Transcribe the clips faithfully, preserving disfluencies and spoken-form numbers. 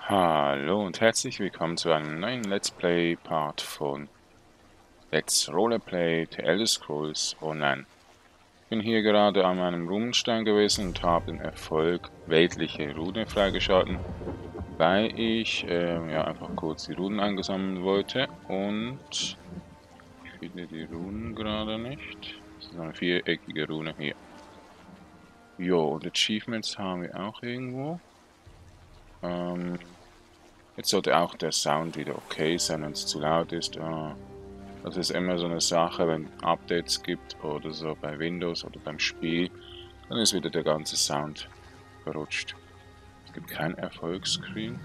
Hallo und herzlich willkommen zu einem neuen Let's Play Part von Let's Rollerplay The Elder Scrolls Online. Ich bin hier gerade an meinem Runenstein gewesen und habe den Erfolg weltliche Rune freigeschalten, weil ich äh, ja, einfach kurz die Runen eingesammelt wollte und ich finde die Runen gerade nicht. Das ist eine viereckige Rune hier. Jo, und Achievements haben wir auch irgendwo. Ähm, Jetzt sollte auch der Sound wieder okay sein, wenn es zu laut ist. Ah, das ist immer so eine Sache, wenn es Updates gibt oder so bei Windows oder beim Spiel, dann ist wieder der ganze Sound verrutscht. Es gibt kein Erfolgsscreen.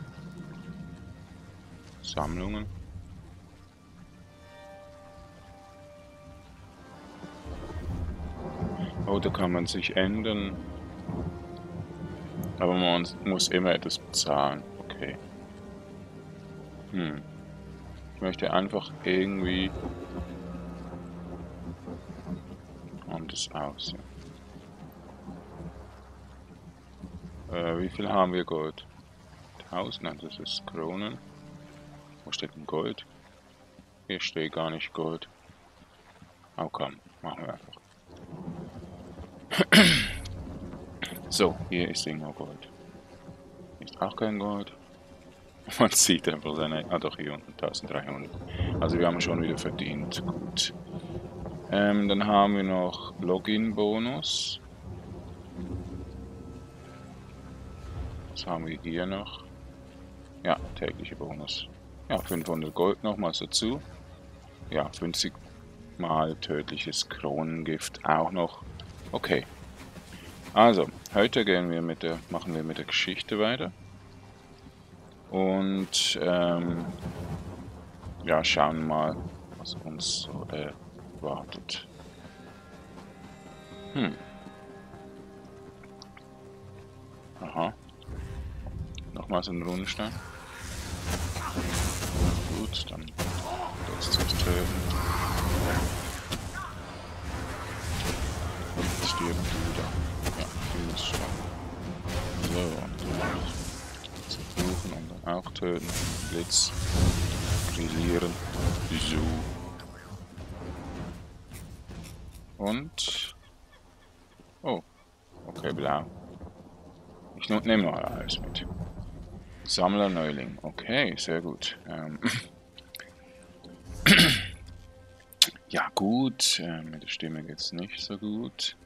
Sammlungen. Oh, da kann man sich ändern. Aber man muss immer etwas bezahlen. Okay. Hm. Ich möchte einfach irgendwie anders aussehen. Äh, wie viel haben wir Gold? tausend, nein, das ist Kronen. Wo steht denn Gold? Hier steht gar nicht Gold. Oh komm, machen wir einfach. So, hier ist irgendwo Gold. Hier ist auch kein Gold. Man sieht einfach seine... Ah doch, hier unten eintausenddreihundert. Also wir haben schon wieder verdient. Gut. Ähm, dann haben wir noch Login-Bonus. Was haben wir hier noch? Ja, tägliche Bonus. Ja, fünfhundert Gold nochmals dazu. Ja, fünfzig mal tödliches Kronengift auch noch. Okay. Also, heute gehen wir mit der, machen wir mit der Geschichte weiter. Und ähm, ja, schauen mal, was uns so erwartet. Hm. Aha. Nochmals ein Runenstein. Gut, dann das zum Töten. Jetzt stirbt du da. Ja, du bist schon. So, und dann zerfluchen und dann auch töten. Blitz. Grillieren. So. Und. Oh. Okay, blau. Ich nehme mal alles mit. Sammler Neuling. Okay, sehr gut. Ähm ja, gut. Äh, mit der Stimme geht es nicht so gut.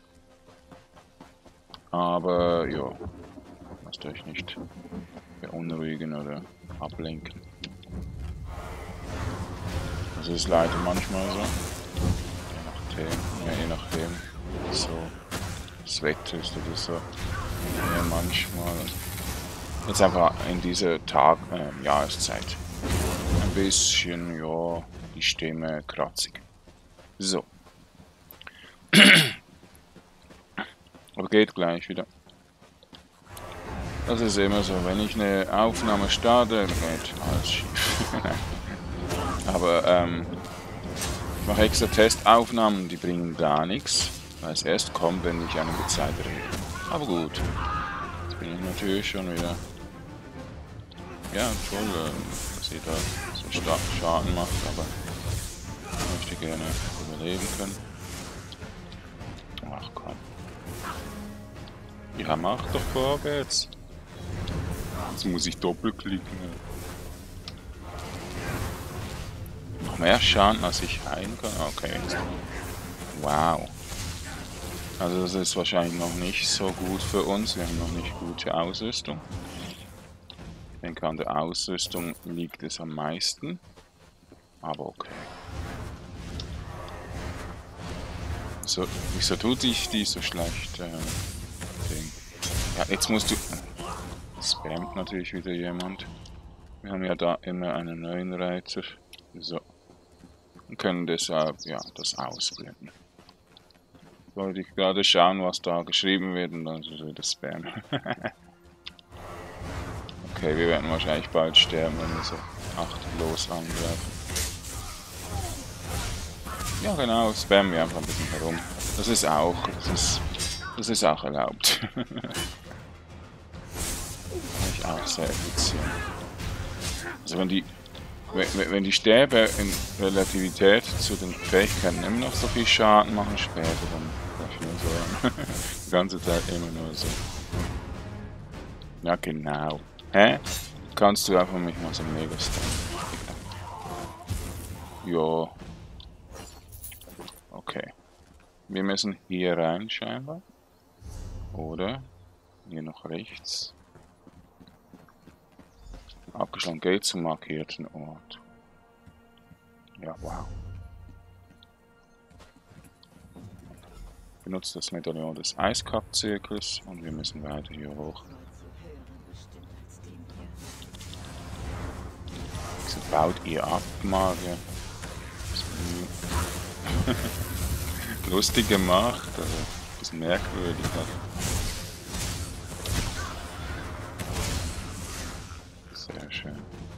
Aber ja, lasst euch nicht beunruhigen oder ablenken. Das ist leider manchmal so. Je nachdem, ja, je nachdem so das Wetter ist oder so. Ja, manchmal. Jetzt einfach in dieser Tag, äh, Jahreszeit. Ein bisschen, ja, die Stimme kratzig. So. Aber geht gleich wieder. Das ist immer so, wenn ich eine Aufnahme starte, geht alles schief. Aber ähm, ich mache extra Testaufnahmen, die bringen gar nichts, weil es erst kommt, wenn ich einige Zeit rede. Aber gut, jetzt bin ich natürlich schon wieder... Ja, toll, äh, dass ihr da so stark Schaden macht, aber ich möchte gerne überleben können. Ach komm. Ja, mach doch vorwärts. Jetzt muss ich doppelklicken. Noch mehr Schaden, als ich heilen kann. Okay, jetzt. Wow. Also das ist wahrscheinlich noch nicht so gut für uns. Wir haben noch nicht gute Ausrüstung. Ich denke, an der Ausrüstung liegt es am meisten. Aber okay. So, wieso tut sich die so schlecht? Äh, ja, jetzt musst du... Spammt natürlich wieder jemand. Wir haben ja da immer einen neuen Reiter. So. Und können deshalb, ja, das ausblenden. Wollte ich gerade schauen, was da geschrieben wird und dann ist es wieder Spam. Okay, wir werden wahrscheinlich bald sterben, wenn wir so achtlos angreifen. Ja genau, spammen wir einfach ein bisschen herum. Das ist auch, das ist, das ist auch erlaubt. Ich ist auch sehr effizient. Also wenn die, wenn, wenn die Stäbe in Relativität zu den Fähigkeiten immer noch so viel Schaden machen später, dann kann ich nur sagen, die ganze Zeit immer nur so. Ja genau. Hä? Kannst du einfach mich mal so mega stunnen? Ja. Okay. Wir müssen hier rein scheinbar. Oder? Hier noch rechts. Abgeschlossen geht zum markierten Ort. Ja, wow. Benutzt das Medaillon des Eiskap-Zirkels und wir müssen weiter hier hoch. Wieso baut ihr ab, Magier? Lustig gemacht, also ein bisschen merkwürdig. Sehr schön.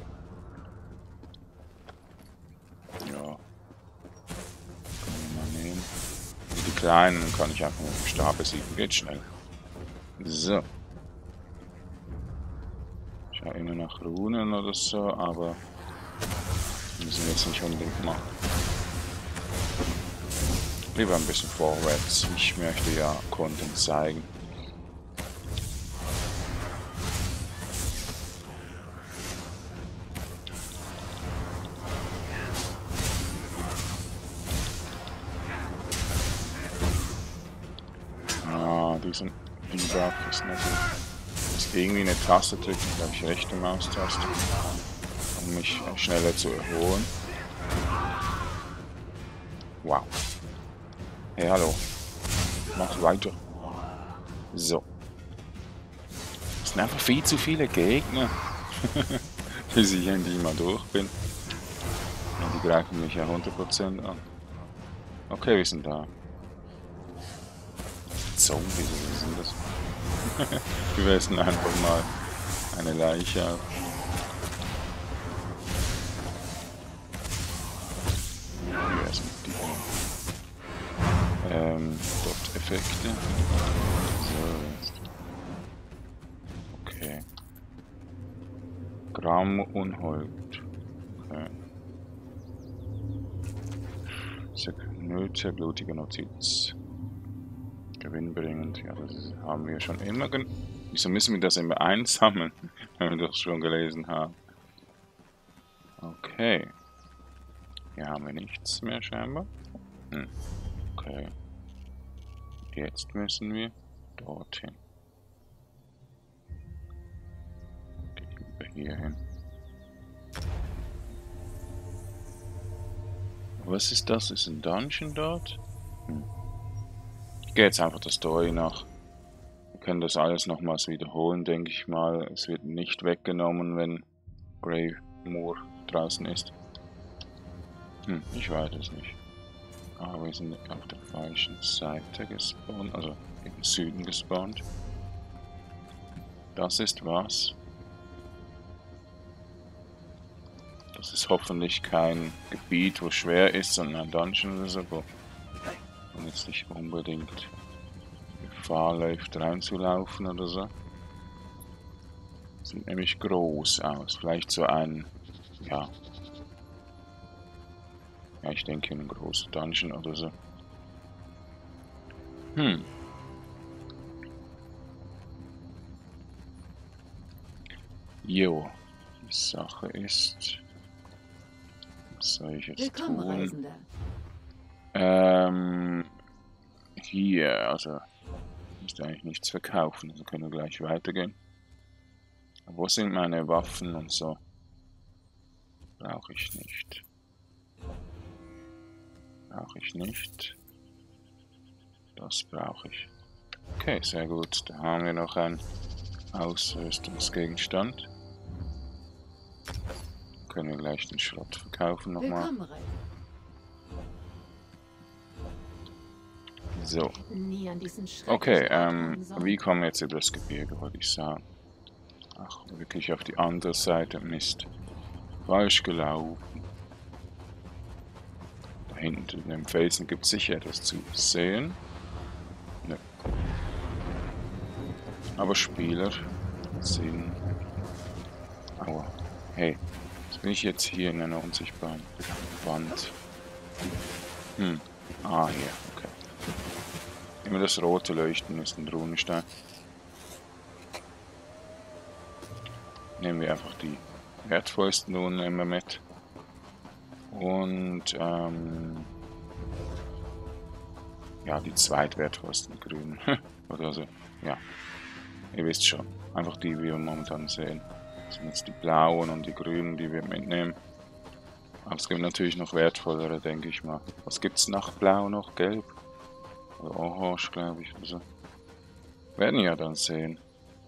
Ja. Können wir mal nehmen. Die kleinen kann ich einfach mit dem Stab besiegen. Geht schnell. So. Ich schaue immer nach Runen oder so, aber müssen wir jetzt nicht unbedingt machen. Lieber ein bisschen vorwärts. Ich möchte ja Content zeigen. Ah, diesen Feedback ist nicht gut. Ist irgendwie eine Taste drücken, glaube ich, rechte Maustaste, um mich schneller zu erholen. Wow. Hey, hallo. Mach weiter. So. Es sind einfach viel zu viele Gegner. Bis ich endlich mal durch bin. Ja, die greifen mich ja hundert Prozent an. Okay, wir sind da. Zombies, wie sind das? Wir essen einfach mal eine Leiche auf. Wir essen die ähm, dort Effekte. So. Okay. Gramm Unhold. Okay. Nöte, blutige Notiz. Gewinnbringend. Ja, das haben wir schon immer. Gen Wieso müssen wir das immer einsammeln, wenn wir das schon gelesen haben? Okay. Hier haben wir nichts mehr scheinbar. Hm. Okay. Jetzt müssen wir dorthin. Gehen wir hier hin. Was ist das? Ist ein Dungeon dort? Hm. Ich gehe jetzt einfach der Story nach. Wir können das alles nochmals wiederholen, denke ich mal. Es wird nicht weggenommen, wenn Greymoor draußen ist. Hm, ich weiß es nicht. Aber wir sind auf der falschen Seite gespawnt, also im Süden gespawnt. Das ist was? Das ist hoffentlich kein Gebiet, wo schwer ist, sondern ein Dungeon oder so, wo man jetzt nicht unbedingt Gefahr läuft, reinzulaufen oder so. Sieht nämlich groß aus. Vielleicht so ein, ja, ja, ich denke ein großer Dungeon oder so. Hm. Jo, die Sache ist, was soll ich jetzt Willkommen, tun? Reisender. Ähm, hier, also, ich müsste eigentlich nichts verkaufen, also können wir gleich weitergehen. Wo sind meine Waffen und so? Brauche ich nicht. Brauche ich nicht. Das brauche ich. Okay, sehr gut. Da haben wir noch einen Ausrüstungsgegenstand. Können wir gleich den Schrott verkaufen nochmal. Willkommen, Reisender. So. Nie an diesen Okay, schrecklichen Ort ähm, kommen sollen. wie kommen wir jetzt über das Gebirge, wollte ich sagen. Ach, wirklich auf die andere Seite. Mist. Falsch gelaufen. Da hinten in dem Felsen gibt es sicher etwas zu sehen. Ne. Aber Spieler, Sinn. Aua. Hey, jetzt bin ich jetzt hier in einer unsichtbaren Wand. Hm. Ah, hier, okay. Immer das rote Leuchten ist ein Runenstein. Nehmen wir einfach die wertvollsten Runen immer mit. Und, ähm... ja, die zweitwertvollsten grünen. Oder so. Ja. Ihr wisst schon. Einfach die, die wir momentan sehen. Das sind jetzt die blauen und die grünen, die wir mitnehmen. Aber es gibt natürlich noch wertvollere, denke ich mal. Was gibt es nach blau noch? Gelb? Oder orange, glaube ich. Also, werden ja dann sehen.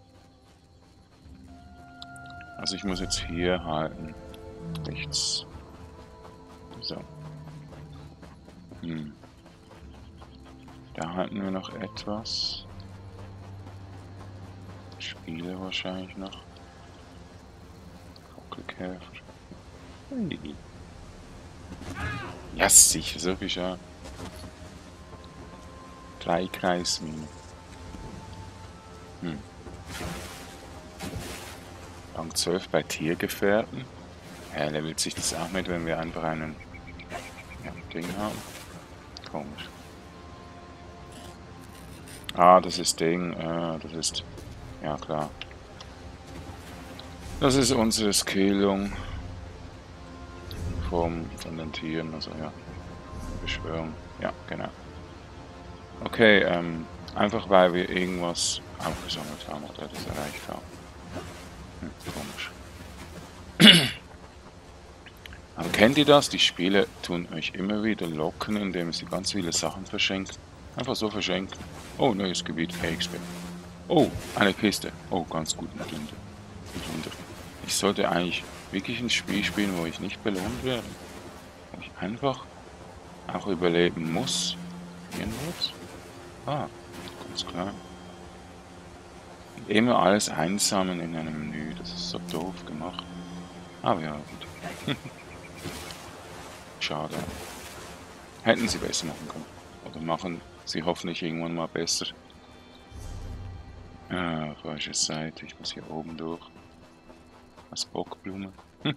Also ich muss jetzt hier halten. Rechts. So. Hm. Da halten wir noch etwas. Spiele wahrscheinlich noch. Kockelkäfer. Hey. Ja, sicher, so viel schon. Drei Kreisminen. Hm. Rang zwölf bei Tiergefährten. Ja, levelt sich das auch mit, wenn wir einfach einen ja, Ding haben. Komisch. Ah, das ist Ding. Äh, das ist... Ja, klar. Das ist unsere Skillung vom, von den Tieren. Also, ja. Beschwörung. Ja, genau. Okay, ähm... einfach weil wir irgendwas aufgesammelt haben oder das erreicht haben. Hm, komisch. Aber kennt ihr das? Die Spiele tun euch immer wieder locken, indem sie ganz viele Sachen verschenken. Einfach so verschenken. Oh, neues Gebiet, X P. Oh, eine Kiste. Oh, ganz gut mit Wunder. Mit Wunder. Ich sollte eigentlich wirklich ein Spiel spielen, wo ich nicht belohnt werde. Wo ich einfach auch überleben muss. Irgendwas? Ah, ganz klar. Und immer alles einsammeln in einem Menü. Das ist so doof gemacht. Aber ja, gut. Schade. Hätten sie besser machen können. Oder machen sie hoffentlich irgendwann mal besser. Ah, falsche Seite. Ich muss hier oben durch. Als Bockblume. Hm.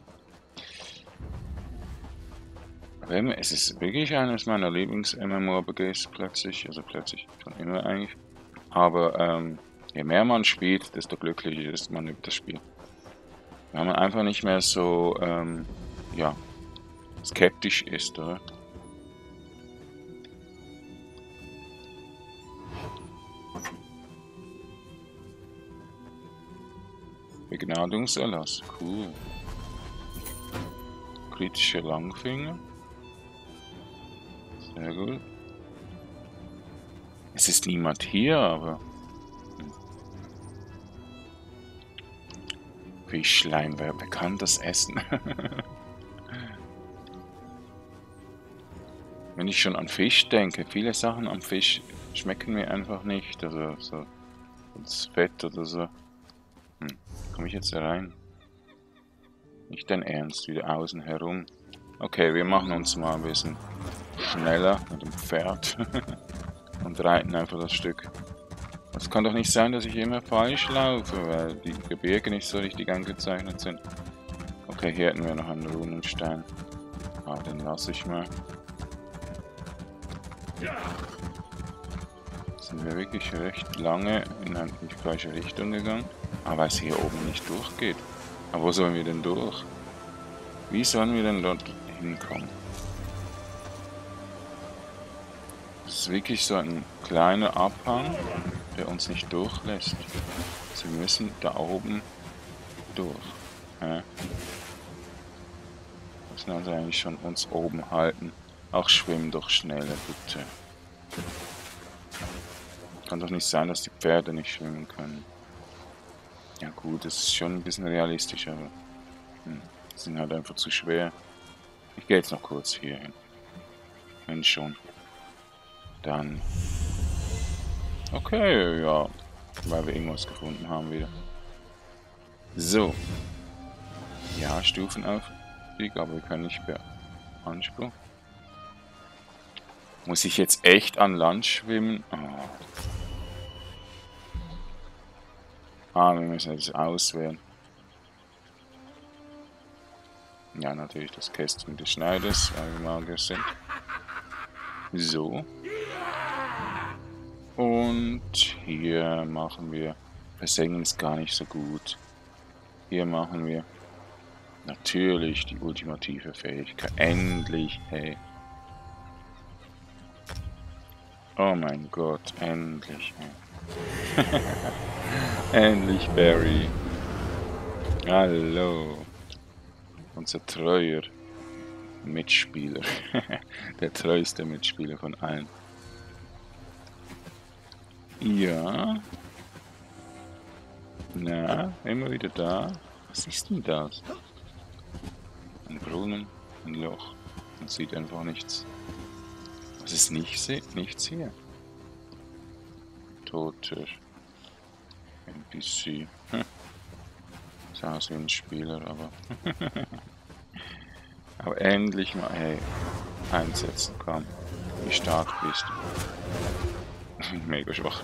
Aber es ist wirklich eines meiner Lieblings-M M O R P Gs plötzlich. Also plötzlich, schon immer eigentlich. Aber ähm, je mehr man spielt, desto glücklicher ist man über das Spiel. Weil man einfach nicht mehr so, ähm, ja, skeptisch ist, oder? Begnadungserlass, cool. Kritische Langfinger. Sehr gut. Es ist niemand hier, aber... Fischlein, wer, wer kann das essen? Wenn ich schon an Fisch denke, viele Sachen am Fisch schmecken mir einfach nicht. Also so das Fett oder so. Hm, komme ich jetzt da rein? Nicht dein Ernst, wieder außen herum. Okay, wir machen uns mal ein bisschen schneller mit dem Pferd und reiten einfach das Stück. Es kann doch nicht sein, dass ich immer falsch laufe, weil die Gebirge nicht so richtig eingezeichnet sind. Okay, hier hätten wir noch einen Runenstein. Ah, den lasse ich mal. Sind wir wirklich recht lange in die falsche Richtung gegangen. Aber es hier oben nicht durchgeht. Aber wo sollen wir denn durch? Wie sollen wir denn dort hinkommen? Das ist wirklich so ein kleiner Abhang, der uns nicht durchlässt. Also wir müssen da oben durch. Ja. Wir müssen also eigentlich schon uns oben halten. Auch schwimmen doch schneller, bitte. Kann doch nicht sein, dass die Pferde nicht schwimmen können. Ja gut, das ist schon ein bisschen realistisch, aber hm, sind halt einfach zu schwer. Ich gehe jetzt noch kurz hier hin. Wenn schon. Dann. Okay, ja. Weil wir irgendwas gefunden haben wieder. So. Ja, Stufenaufstieg, aber wir können nicht beanspruchen. Muss ich jetzt echt an Land schwimmen? Oh. Ah, wir müssen jetzt auswählen. Ja, natürlich das Kästchen des Schneiders, weil wir Magier sind. So. Und hier machen wir... Versengen ist gar nicht so gut. Hier machen wir natürlich die ultimative Fähigkeit. Endlich, hey. Oh mein Gott, endlich. Hey. Endlich Barry. Hallo. Unser treuer Mitspieler. Der treueste Mitspieler von allen. Ja. Na, immer wieder da. Was ist denn das? Ein Brunnen, ein Loch. Man sieht einfach nichts. Was ist nicht, nichts hier? Toter N P C. Hm. Sah aus wie ein Spieler, aber... aber endlich mal, hey, einsetzen, komm. Wie stark bist du. Mega schwach.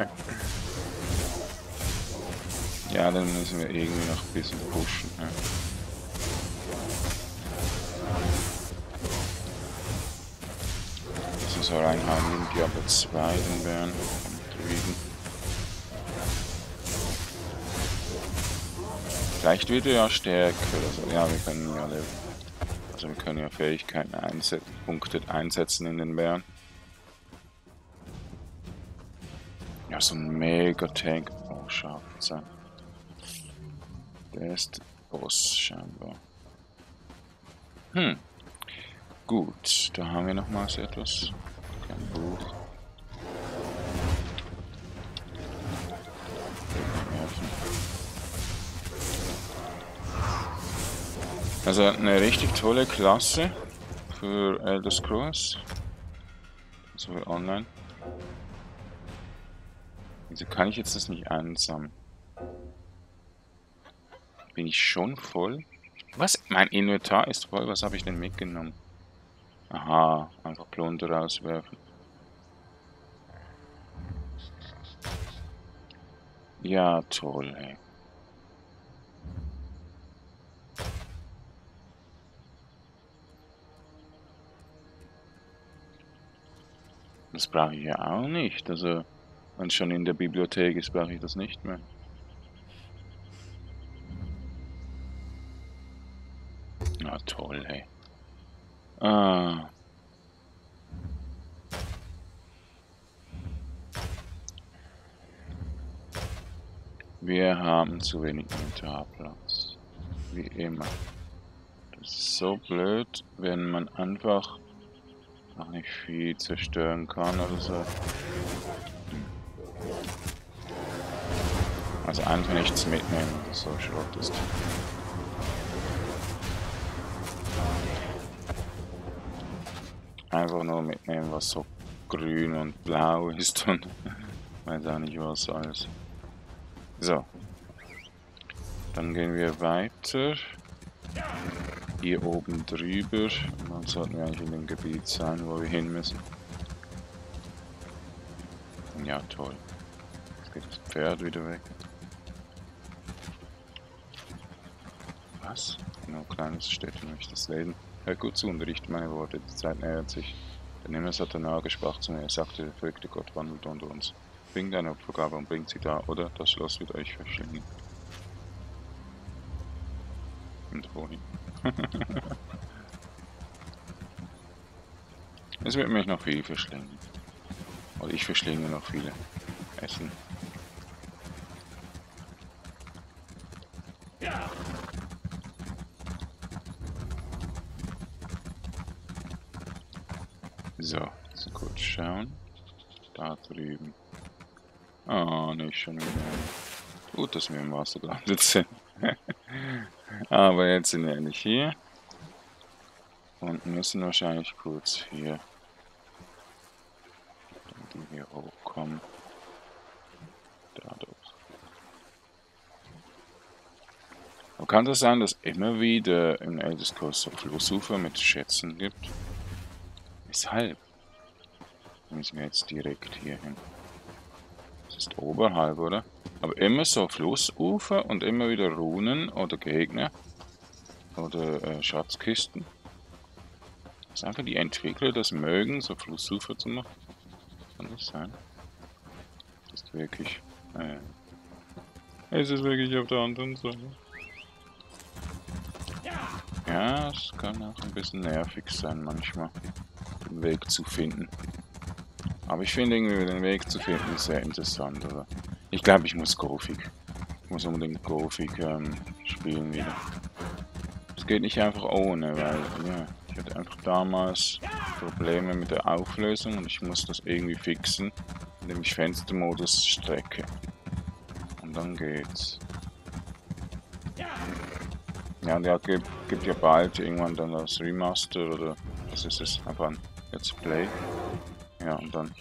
Ja, dann müssen wir irgendwie noch ein bisschen pushen. Ja. Also so reinhauen nimmt die aber zwei, den Bären. Vielleicht wird er ja stärker. Also, ja, wir können ja alle, also wir können ja Fähigkeiten einsetzen, Punkte einsetzen in den Bären. Ja, so ein Mega-Tank. Oh, scharf sein. Der ist Boss scheinbar. Hm. Gut, da haben wir nochmals etwas. Kein Buch. Also eine richtig tolle Klasse für Elder Scrolls. Also für online. Wieso kann ich jetzt das nicht einsammeln? Bin ich schon voll? Was? Mein Inventar ist voll. Was habe ich denn mitgenommen? Aha, einfach Plunder rauswerfen. Ja, toll, ey. Das brauche ich ja auch nicht. Also, wenn es schon in der Bibliothek ist, brauche ich das nicht mehr. Na toll, ey. Ah. Wir haben zu wenig Inventarplatz. Wie immer. Das ist so blöd, wenn man einfach auch nicht viel zerstören kann oder so. Also einfach nichts mitnehmen, das so Schrott ist. Einfach nur mitnehmen, was so grün und blau ist und weiß auch nicht was alles. So. Dann gehen wir weiter. Hier oben drüber. Und dann sollten wir eigentlich in dem Gebiet sein, wo wir hin müssen. Ja, toll. Jetzt geht das Pferd wieder weg. Was? Genau, kleines Städtchen möchte das lesen. Hört gut zu und richte meine Worte. Die Zeit nähert sich. Der Nimmer Satanar sprach zu mir. Er sagte, der verrückte Gott wandelt unter uns. Bringt eine Opfergabe und bringt sie da, oder das Schloss wird euch verschlingen. Und wohin? Es wird mich noch viel verschlingen. Oder ich verschlinge noch viele Essen. So, so kurz schauen. Da drüben. Ah, nicht schon wieder. Gut, dass wir im Wasser gelandet sind. Aber jetzt sind wir endlich hier. Und müssen wahrscheinlich kurz hier. Die hier hochkommen. Dadurch. Aber kann das sein, dass immer wieder im Elder Scrolls so Flussufer mit Schätzen gibt? Weshalb? Müssen wir jetzt direkt hier hin. Das ist oberhalb, oder? Aber immer so Flussufer und immer wieder Runen oder Gegner oder äh, Schatzkisten. Dass einfach die Entwickler das mögen, so Flussufer zu machen. Kann das sein? Das ist wirklich... Äh, ist es wirklich auf der anderen Seite? Ja, es kann auch ein bisschen nervig sein manchmal, den Weg zu finden. Aber ich finde irgendwie den Weg zu finden sehr interessant, oder? Ich glaube, ich muss Gothic. Ich muss unbedingt Gothic ähm, spielen wieder. Es geht nicht einfach ohne, weil ja, ich hatte einfach damals Probleme mit der Auflösung und ich muss das irgendwie fixen, indem ich Fenstermodus strecke. Und dann geht's. Ja, und ja, gibt, gibt ja bald irgendwann dann das Remaster oder das ist es einfach ein Let's Play. Ja, und dann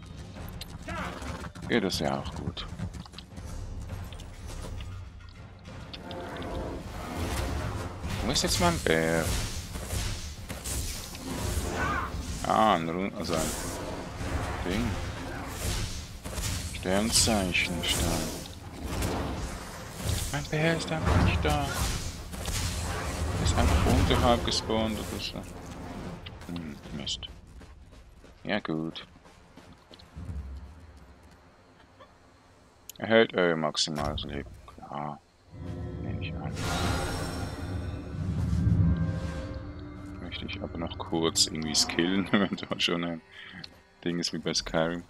geht es ja auch gut. Wo ist jetzt mein Bär? Ah, ein Run also ein Ding. Sternzeichenstein. Mein Bär ist einfach nicht da. Er ist einfach unterhalb gespawnt oder so. Hm, Mist. Ja gut. Erhält euer maximales Leben. Klar. Nehme ich an. Möchte ich aber noch kurz irgendwie skillen, wenn da schon ein Ding ist wie bei Skyrim.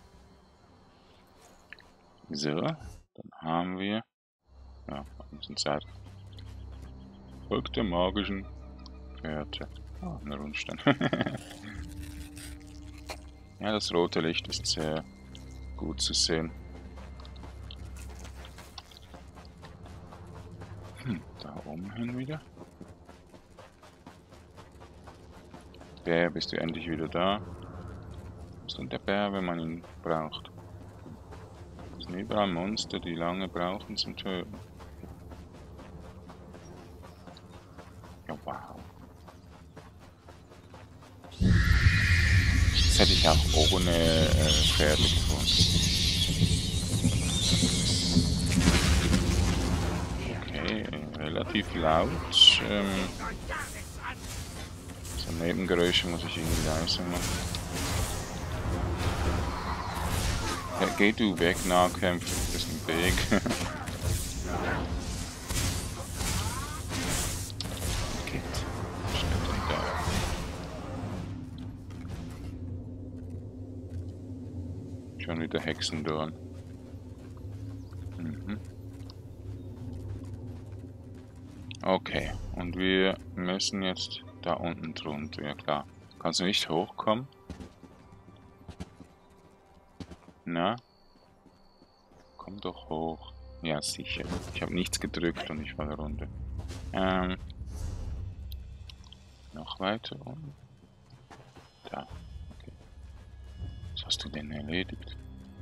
So, dann haben wir. Ja, ein bisschen Zeit. Folgt der magischen Fährte. Ah, eine Rundstein. Ja, das rote Licht ist sehr gut zu sehen. Hm, da oben hin wieder. Bär, bist du endlich wieder da? Wo ist denn der Bär, wenn man ihn braucht? Es sind überall Monster, die lange brauchen zum Töten. Ja, wow. Das hätte ich auch ohne äh, Pferde gefunden. Okay, äh, relativ laut. Ähm, so Nebengeräusche muss ich irgendwie leiser machen. Ja, geh du weg, Nahkämpfer, du bist im Weg. Schon wieder Hexendorn. Mhm. Okay, und wir müssen jetzt da unten drunter. Ja klar. Kannst du nicht hochkommen? Na? Komm doch hoch. Ja, sicher. Ich habe nichts gedrückt und ich war runter. Ähm. Noch weiter unten. Da. Okay. Was hast du denn erledigt?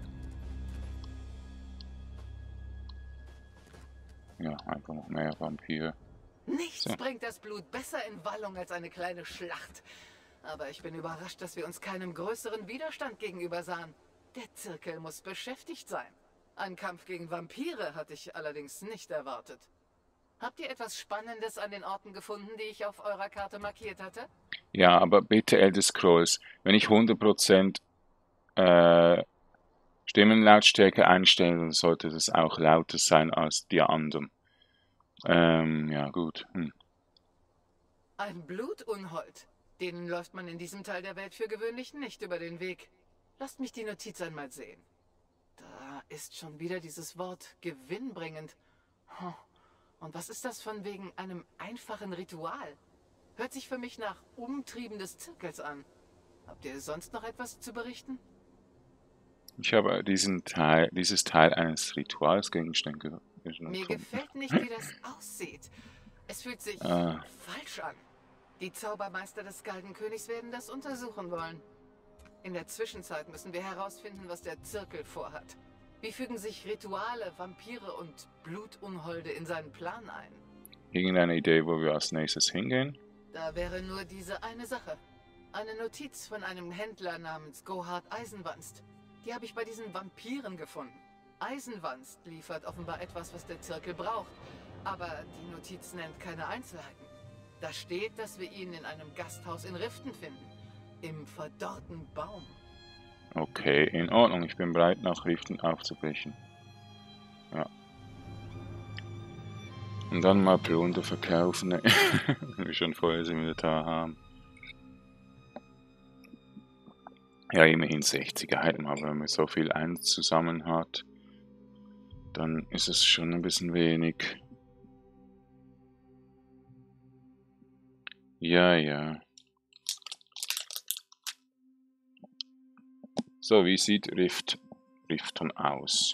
Ja, einfach noch mehr Vampire. Nichts So. bringt das Blut besser in Wallung als eine kleine Schlacht. Aber ich bin überrascht, dass wir uns keinem größeren Widerstand gegenüber sahen. Der Zirkel muss beschäftigt sein. Ein Kampf gegen Vampire hatte ich allerdings nicht erwartet. Habt ihr etwas Spannendes an den Orten gefunden, die ich auf eurer Karte markiert hatte? Ja, aber bitte Elder Scrolls, wenn ich hundert Prozent äh, Stimmenlautstärke einstelle, dann sollte das auch lauter sein als die anderen. Ähm, ja gut. Hm. Ein Blutunhold. Denen läuft man in diesem Teil der Welt für gewöhnlich nicht über den Weg. Lasst mich die Notiz einmal sehen. Da ist schon wieder dieses Wort gewinnbringend. Huh. Und was ist das von wegen einem einfachen Ritual? Hört sich für mich nach Umtrieben des Zirkels an. Habt ihr sonst noch etwas zu berichten? Ich habe diesen Teil, dieses Teil eines Ritualsgegenstands Mir gefunden. gefällt nicht, wie das aussieht. Es fühlt sich Äh, falsch an. Die Zaubermeister des Galgenkönigs werden das untersuchen wollen. In der Zwischenzeit müssen wir herausfinden, was der Zirkel vorhat. Wie fügen sich Rituale, Vampire und Blutunholde in seinen Plan ein? irgendeine Idee, wo wir als nächstes hingehen? Da wäre nur diese eine Sache. Eine Notiz von einem Händler namens Gohard Eisenwanst. Die habe ich bei diesen Vampiren gefunden. Eisenwanst liefert offenbar etwas, was der Zirkel braucht. Aber die Notiz nennt keine Einzelheiten. Da steht, dass wir ihn in einem Gasthaus in Riften finden. Im verdorrten Baum. Okay, in Ordnung. Ich bin bereit, nach Riften aufzubrechen. Ja. Und dann mal Plunder verkaufen, ne? Wenn wir schon volles Inventar haben. Ja, immerhin sechzig Item, aber wenn man so viel eins zusammen hat, dann ist es schon ein bisschen wenig. Ja, ja. So, wie sieht Rift, Riften aus?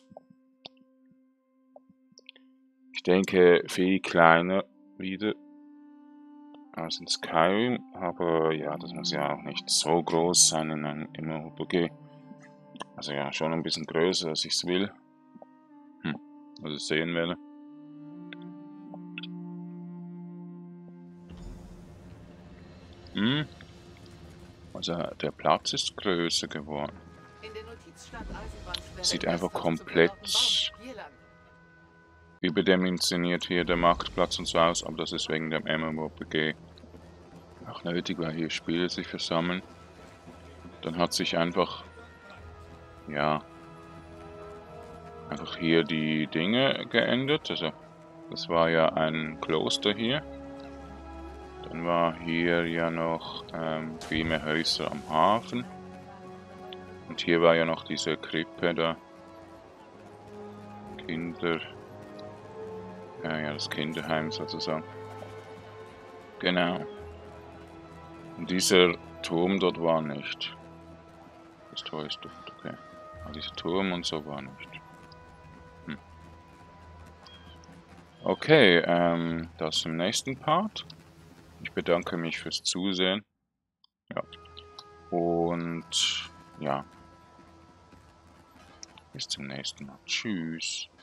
Ich denke, viel kleiner wieder als in Skyrim, aber ja, das muss ja auch nicht so groß sein in einem MMORPG. Also ja, schon ein bisschen größer, als ich es will. Hm, also sehen werde. Hm, also der Platz ist größer geworden. In der Notiz stand Eisenwanst. Sieht einfach komplett überdimensioniert hier der Marktplatz und so aus, aber das ist wegen dem MMORPG auch nötig, weil hier Spieler sich versammeln. Dann hat sich einfach, ja, einfach hier die Dinge geändert. Also das war ja ein Kloster hier. Dann war hier ja noch ähm, viel mehr Häuser am Hafen. Und hier war ja noch diese Krippe da. Kinder. Ja, ja, das Kinderheim sozusagen. Genau. Und dieser Turm dort war nicht. Das Tor ist dort, okay. Aber dieser Turm und so war nicht. Hm. Okay, ähm, das im nächsten Part. Ich bedanke mich fürs Zusehen. Ja. Und ja. Bis zum nächsten Mal. Tschüss.